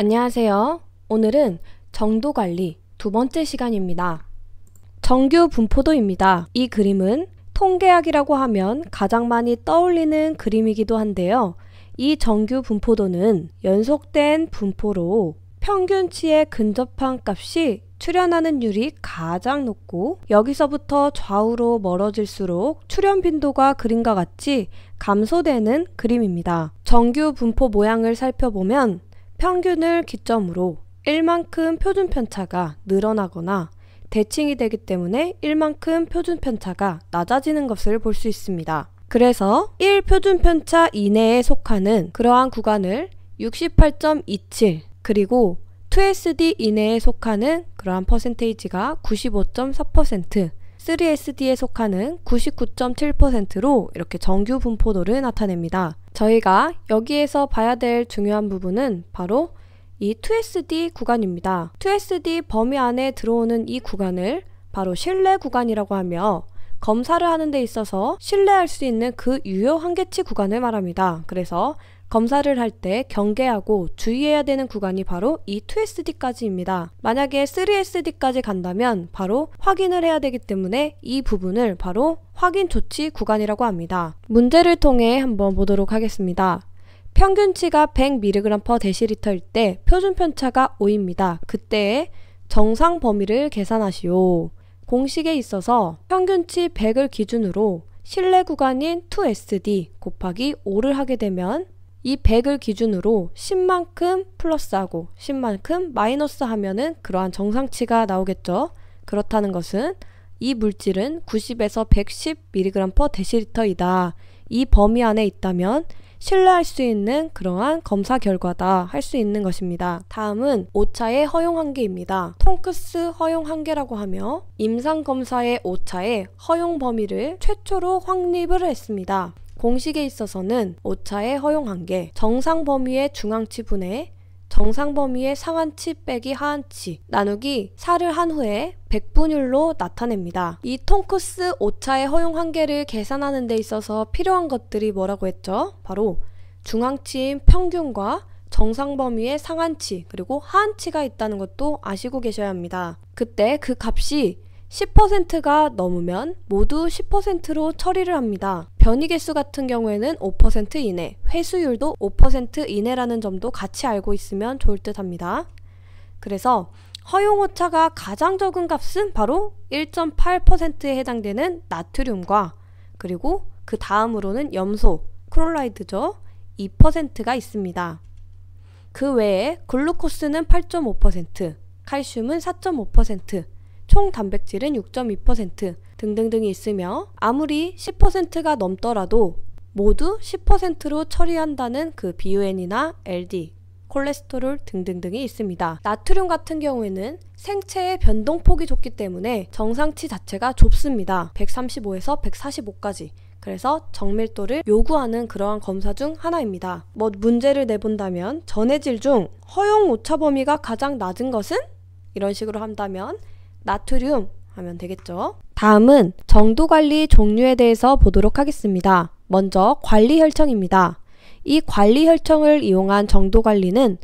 안녕하세요. 오늘은 정도관리 두 번째 시간입니다. 정규 분포도입니다. 이 그림은 통계학이라고 하면 가장 많이 떠올리는 그림이기도 한데요. 이 정규 분포도는 연속된 분포로 평균치에 근접한 값이 출현하는 율이 가장 높고 여기서부터 좌우로 멀어질수록 출현 빈도가 그림과 같이 감소되는 그림입니다. 정규 분포 모양을 살펴보면 평균을 기점으로 1만큼 표준 편차가 늘어나거나 대칭이 되기 때문에 1만큼 표준 편차가 낮아지는 것을 볼 수 있습니다. 그래서 1 표준 편차 이내에 속하는 그러한 구간을 68.27 그리고 2SD 이내에 속하는 그러한 퍼센테이지가 95.4%, 3SD에 속하는 99.7%로 이렇게 정규 분포도를 나타냅니다. 저희가 여기에서 봐야 될 중요한 부분은 바로 이 2SD 구간입니다. 2SD 범위 안에 들어오는 이 구간을 바로 신뢰 구간이라고 하며 검사를 하는 데 있어서 신뢰할 수 있는 그 유효 한계치 구간을 말합니다. 그래서 검사를 할 때 경계하고 주의해야 되는 구간이 바로 이 2SD까지입니다. 만약에 3SD까지 간다면 바로 확인을 해야 되기 때문에 이 부분을 바로 확인 조치 구간이라고 합니다. 문제를 통해 한번 보도록 하겠습니다. 평균치가 100mg/dl일 때 표준 편차가 5입니다. 그때의 정상 범위를 계산하시오. 공식에 있어서 평균치 100을 기준으로 신뢰 구간인 2SD 곱하기 5를 하게 되면 이 100을 기준으로 10만큼 플러스하고 10만큼 마이너스 하면은 그러한 정상치가 나오겠죠. 그렇다는 것은 이 물질은 90에서 110mg/dl이다. 이 범위 안에 있다면 신뢰할 수 있는 그러한 검사 결과다 할 수 있는 것입니다. 다음은 오차의 허용 한계입니다. 통크스 허용 한계라고 하며 임상검사의 오차의 허용 범위를 최초로 확립을 했습니다. 공식에 있어서는 오차의 허용 한계, 정상 범위의 중앙치 분의 정상 범위의 상한치 빼기 하한치 나누기 4를 한 후에 백분율로 나타냅니다. 이 통크스 오차의 허용 한계를 계산하는 데 있어서 필요한 것들이 뭐라고 했죠? 바로 중앙치인 평균과 정상 범위의 상한치 그리고 하한치가 있다는 것도 아시고 계셔야 합니다. 그때 그 값이 10%가 넘으면 모두 10%로 처리를 합니다. 변이 개수 같은 경우에는 5% 이내, 회수율도 5% 이내라는 점도 같이 알고 있으면 좋을 듯 합니다. 그래서 허용 오차가 가장 적은 값은 바로 1.8%에 해당되는 나트륨과 그리고 그 다음으로는 염소, 클로라이드죠. 2%가 있습니다. 그 외에 글루코스는 8.5%, 칼슘은 4.5%, 총 단백질은 6.2% 등등등이 있으며 아무리 10%가 넘더라도 모두 10%로 처리한다는 그 BUN이나 LD, 콜레스테롤 등등등이 있습니다. 나트륨 같은 경우에는 생체의 변동폭이 좁기 때문에 정상치 자체가 좁습니다. 135에서 145까지. 그래서 정밀도를 요구하는 그러한 검사 중 하나입니다. 문제를 내본다면 전해질 중 허용 오차 범위가 가장 낮은 것은? 이런 식으로 한다면 나트륨 하면 되겠죠. 다음은 정도관리 종류에 대해서 보도록 하겠습니다. 먼저 관리혈청입니다. 이 관리혈청을 이용한 정도관리는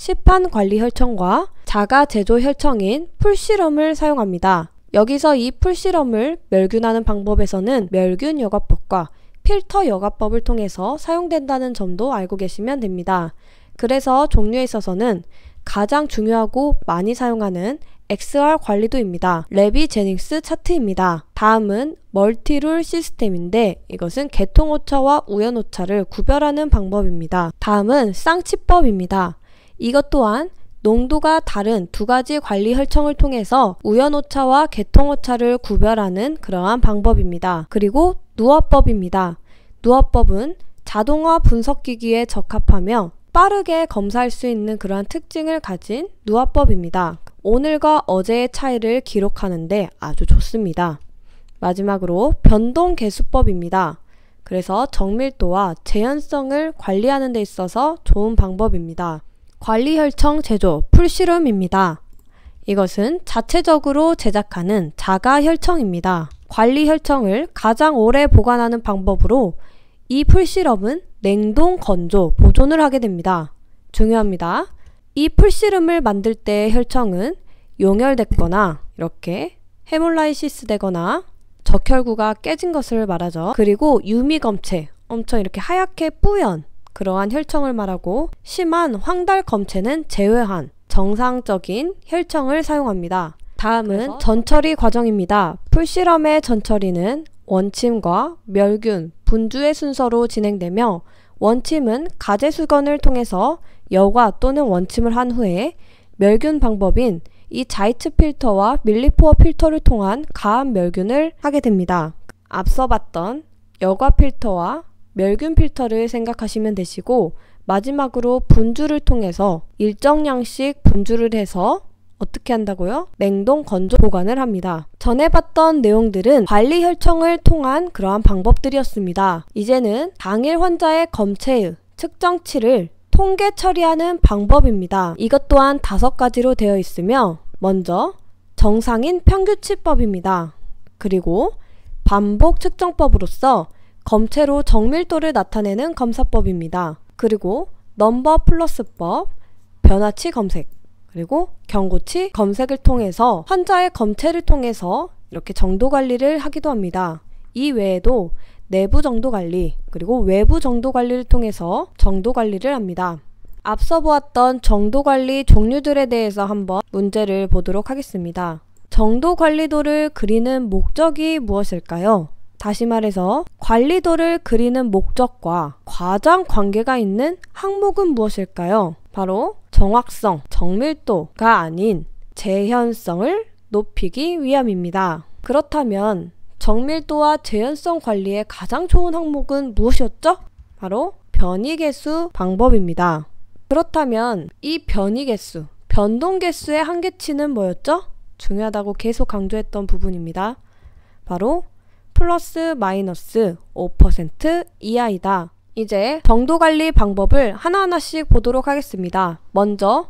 시판관리혈청과 자가제조혈청인 풀실험을 사용합니다. 여기서 이 풀실험을 멸균하는 방법에서는 멸균 여과법과 필터 여과법을 통해서 사용된다는 점도 알고 계시면 됩니다. 그래서 종류에 있어서는 가장 중요하고 많이 사용하는 XR 관리도입니다. 레비 제닉스 차트입니다. 다음은 멀티룰 시스템인데 이것은 개통오차와 우연오차를 구별하는 방법입니다. 다음은 쌍치법입니다. 이것 또한 농도가 다른 두 가지 관리 혈청을 통해서 우연오차와 개통오차를 구별하는 그러한 방법입니다. 그리고 누화법입니다. 누화법은 자동화 분석기기에 적합하며 빠르게 검사할 수 있는 그러한 특징을 가진 누화법입니다. 오늘과 어제의 차이를 기록하는데 아주 좋습니다. 마지막으로 변동계수법입니다. 그래서 정밀도와 재현성을 관리하는 데 있어서 좋은 방법입니다. 관리혈청 제조 풀실험입니다. 이것은 자체적으로 제작하는 자가혈청입니다. 관리혈청을 가장 오래 보관하는 방법으로 이 풀실험은 냉동 건조 보존을 하게 됩니다. 중요합니다. 이 풀씨름을 만들 때 혈청은 용혈됐거나 이렇게 헤몰라이시스 되거나 적혈구가 깨진 것을 말하죠. 그리고 유미검체, 엄청 이렇게 하얗게 뿌연 그러한 혈청을 말하고 심한 황달검체는 제외한 정상적인 혈청을 사용합니다. 다음은 전처리 과정입니다. 풀실험의 전처리는 원침과 멸균, 분주의 순서로 진행되며 원침은 가제수건을 통해서 여과 또는 원침을 한 후에 멸균 방법인 이 자이츠 필터와 밀리포어 필터를 통한 가압 멸균을 하게 됩니다. 앞서 봤던 여과 필터와 멸균 필터를 생각하시면 되시고 마지막으로 분주를 통해서 일정량씩 분주를 해서 어떻게 한다고요? 냉동 건조 보관을 합니다. 전에 봤던 내용들은 관리 혈청을 통한 그러한 방법들이었습니다. 이제는 당일 환자의 검체의 측정치를 통계 처리하는 방법입니다. 이것 또한 5가지로 되어 있으며 먼저 정상인 평균치법입니다. 그리고 반복 측정법으로서 검체로 정밀도를 나타내는 검사법입니다. 그리고 넘버 플러스법, 변화치 검색, 그리고 경고치 검색을 통해서 환자의 검체를 통해서 이렇게 정도 관리를 하기도 합니다. 이 외에도 내부 정도 관리, 그리고 외부 정도 관리를 통해서 정도 관리를 합니다. 앞서 보았던 정도 관리 종류들에 대해서 한번 문제를 보도록 하겠습니다. 정도 관리도를 그리는 목적이 무엇일까요? 다시 말해서 관리도를 그리는 목적과 과장 관계가 있는 항목은 무엇일까요? 바로 정확성, 정밀도가 아닌 재현성을 높이기 위함입니다. 그렇다면 정밀도와 재현성 관리의 가장 좋은 항목은 무엇이었죠? 바로 변이개수 방법입니다. 그렇다면 이 변이개수, 변동개수의 한계치는 뭐였죠? 중요하다고 계속 강조했던 부분입니다. 바로 플러스 마이너스 5% 이하이다. 이제 정도관리 방법을 하나하나씩 보도록 하겠습니다. 먼저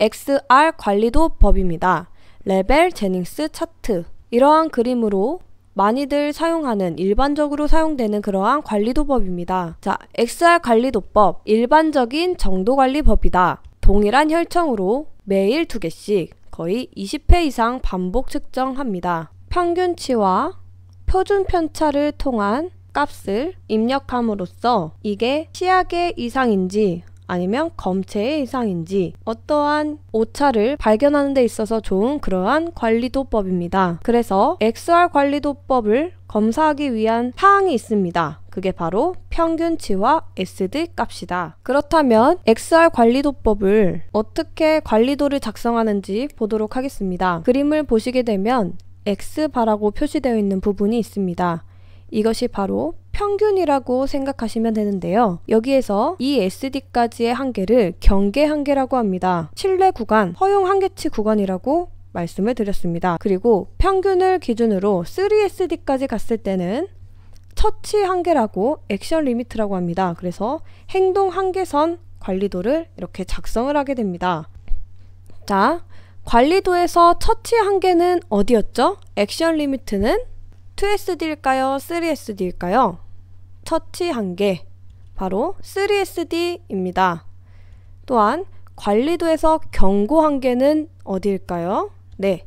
XR 관리도 법입니다. 레벨 제닝스 차트. 이러한 그림으로 많이들 사용하는, 일반적으로 사용되는 그러한 관리도법입니다. 자, XR 관리도법, 일반적인 정도관리법이다. 동일한 혈청으로 매일 2개씩 거의 20회 이상 반복 측정합니다. 평균치와 표준 편차를 통한 값을 입력함으로써 이게 치약의 이상인지 아니면 검체의 이상인지 어떠한 오차를 발견하는 데 있어서 좋은 그러한 관리도법입니다. 그래서 XR 관리도법을 검사하기 위한 사항이 있습니다. 그게 바로 평균치와 SD 값이다. 그렇다면 XR 관리도법을 어떻게 관리도를 작성하는지 보도록 하겠습니다. 그림을 보시게 되면 X바라고 표시되어 있는 부분이 있습니다. 이것이 바로 평균이라고 생각하시면 되는데요. 여기에서 이 SD까지의 한계를 경계 한계라고 합니다. 신뢰 구간, 허용 한계치 구간이라고 말씀을 드렸습니다. 그리고 평균을 기준으로 3SD까지 갔을 때는 처치 한계라고 액션 리미트라고 합니다. 그래서 행동 한계선 관리도를 이렇게 작성을 하게 됩니다. 자, 관리도에서 처치 한계는 어디였죠? 액션 리미트는 2SD일까요? 3SD일까요? 처치 한계, 바로 3SD입니다. 또한 관리도에서 경고 한계는 어디일까요? 네,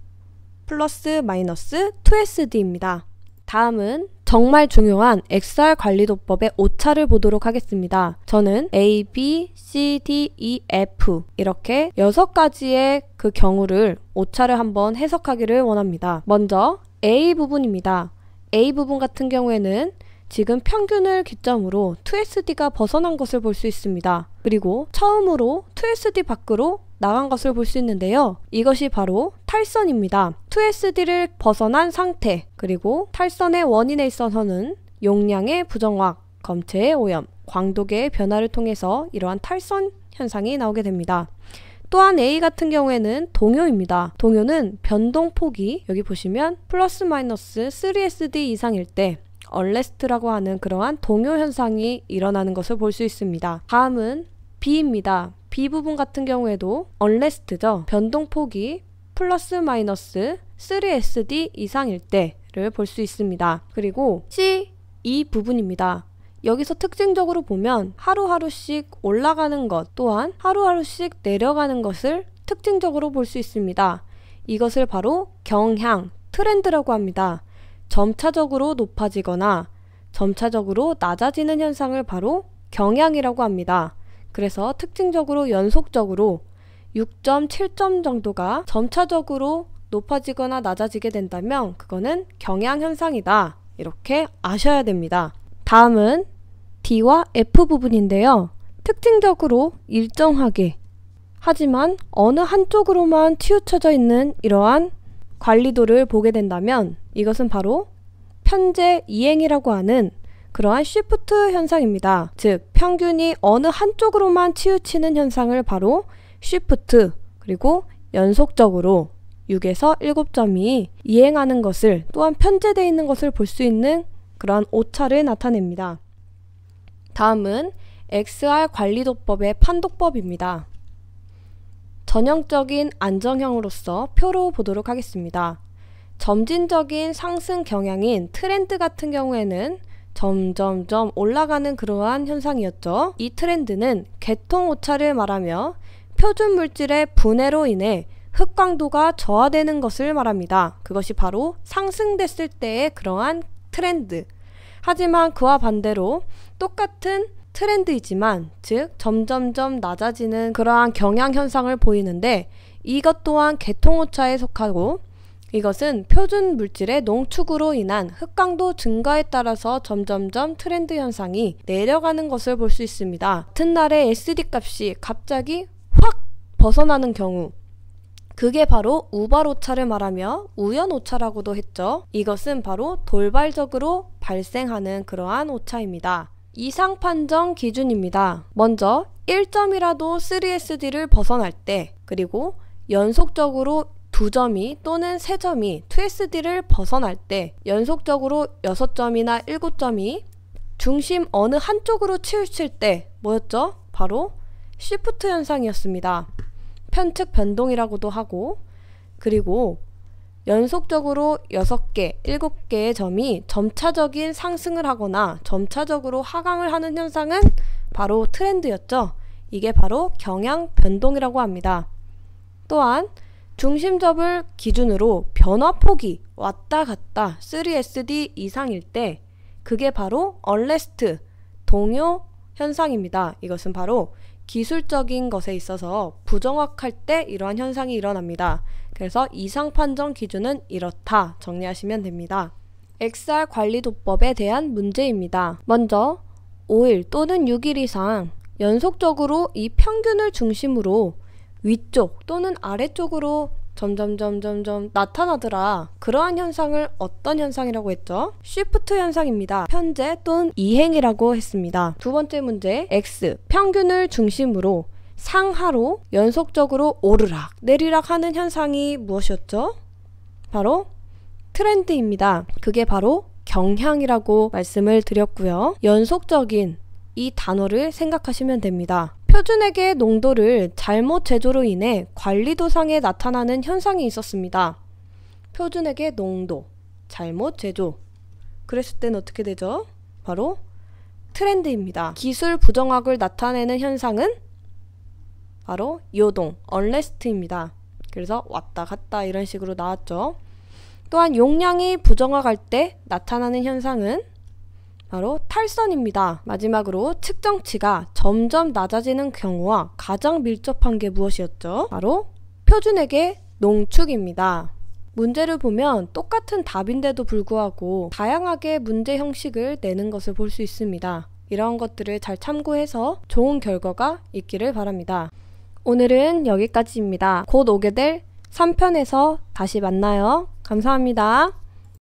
플러스 마이너스 2SD입니다. 다음은 정말 중요한 XR 관리도법의 오차를 보도록 하겠습니다. 저는 A, B, C, D, E, F 이렇게 6가지의 그 경우를 오차를 한번 해석하기를 원합니다. 먼저 A 부분입니다. A 부분 같은 경우에는 지금 평균을 기점으로 2SD가 벗어난 것을 볼 수 있습니다. 그리고 처음으로 2SD 밖으로 나간 것을 볼 수 있는데요. 이것이 바로 탈선입니다. 2SD를 벗어난 상태, 그리고 탈선의 원인에 있어서는 용량의 부정확, 검체의 오염, 광도계의 변화를 통해서 이러한 탈선 현상이 나오게 됩니다. 또한 A 같은 경우에는 동요입니다. 동요는 변동폭이 여기 보시면 플러스 마이너스 3SD 이상일 때 언레스트라고 하는 그러한 동요 현상이 일어나는 것을 볼 수 있습니다. 다음은 B입니다. B 부분 같은 경우에도 언레스트죠. 변동폭이 플러스 마이너스 3SD 이상일 때를 볼 수 있습니다. 그리고 C, E 부분입니다. 여기서 특징적으로 보면 하루하루씩 올라가는 것 또한 하루하루씩 내려가는 것을 특징적으로 볼 수 있습니다. 이것을 바로 경향, 트렌드라고 합니다. 점차적으로 높아지거나 점차적으로 낮아지는 현상을 바로 경향이라고 합니다. 그래서 특징적으로 연속적으로 6.7점 정도가 점차적으로 높아지거나 낮아지게 된다면 그거는 경향 현상이다. 이렇게 아셔야 됩니다. 다음은 D와 F 부분인데요. 특징적으로 일정하게 하지만 어느 한쪽으로만 치우쳐져 있는 이러한 관리도를 보게 된다면 이것은 바로 편제 이행이라고 하는 그러한 쉬프트 현상입니다. 즉 평균이 어느 한쪽으로만 치우치는 현상을 바로 쉬프트, 그리고 연속적으로 6에서 7점이 이행하는 것을 또한 편제되어 있는 것을 볼 수 있는 그러한 오차를 나타냅니다. 다음은 XR 관리도법의 판독법입니다. 전형적인 안정형으로서 표로 보도록 하겠습니다. 점진적인 상승 경향인 트렌드 같은 경우에는 점점점 올라가는 그러한 현상이었죠. 이 트렌드는 계통 오차를 말하며 표준 물질의 분해로 인해 흑광도가 저하되는 것을 말합니다. 그것이 바로 상승됐을 때의 그러한 트렌드. 하지만 그와 반대로 똑같은 트렌드이지만 즉 점점점 낮아지는 그러한 경향 현상을 보이는데 이것 또한 계통오차에 속하고 이것은 표준 물질의 농축으로 인한 흑광도 증가에 따라서 점점점 트렌드 현상이 내려가는 것을 볼 수 있습니다. 같은 날의 SD 값이 갑자기 확 벗어나는 경우 그게 바로 우발오차를 말하며 우연오차라고도 했죠. 이것은 바로 돌발적으로 발생하는 그러한 오차입니다. 이상 판정 기준입니다. 먼저 1점이라도 3SD를 벗어날 때 그리고 연속적으로 2점이 또는 3점이 2SD를 벗어날 때 연속적으로 6점이나 7점이 중심 어느 한쪽으로 치우칠 때 뭐였죠? 바로 쉬프트 현상이었습니다. 편측 변동이라고도 하고 그리고 연속적으로 6개, 7개의 점이 점차적인 상승을 하거나 점차적으로 하강을 하는 현상은 바로 트렌드였죠. 이게 바로 경향 변동이라고 합니다. 또한 중심접을 기준으로 변화폭이 왔다 갔다 3SD 이상일 때 그게 바로 언레스트, 동요 현상입니다. 이것은 바로 기술적인 것에 있어서 부정확할 때 이러한 현상이 일어납니다. 그래서 이상 판정 기준은 이렇다 정리하시면 됩니다. XR 관리도법에 대한 문제입니다. 먼저 5일 또는 6일 이상 연속적으로 이 평균을 중심으로 위쪽 또는 아래쪽으로 점점 나타나더라. 그러한 현상을 어떤 현상이라고 했죠? 쉬프트 현상입니다. 편제 또는 이행이라고 했습니다. 두 번째 문제 X 평균을 중심으로 상하로 연속적으로 오르락 내리락 하는 현상이 무엇이었죠? 바로 트렌드입니다. 그게 바로 경향이라고 말씀을 드렸고요. 연속적인 이 단어를 생각하시면 됩니다. 표준액의 농도를 잘못 제조로 인해 관리도상에 나타나는 현상이 있었습니다. 표준액의 농도, 잘못 제조. 그랬을 땐 어떻게 되죠? 바로 트렌드입니다. 기술 부정확을 나타내는 현상은 바로 요동, 언레스트입니다. 그래서 왔다 갔다 이런 식으로 나왔죠. 또한 용량이 부정확할 때 나타나는 현상은 바로 탈선입니다. 마지막으로 측정치가 점점 낮아지는 경우와 가장 밀접한 게 무엇이었죠? 바로 표준액의 농축입니다. 문제를 보면 똑같은 답인데도 불구하고 다양하게 문제 형식을 내는 것을 볼 수 있습니다. 이런 것들을 잘 참고해서 좋은 결과가 있기를 바랍니다. 오늘은 여기까지입니다. 곧 오게 될 3편에서 다시 만나요. 감사합니다.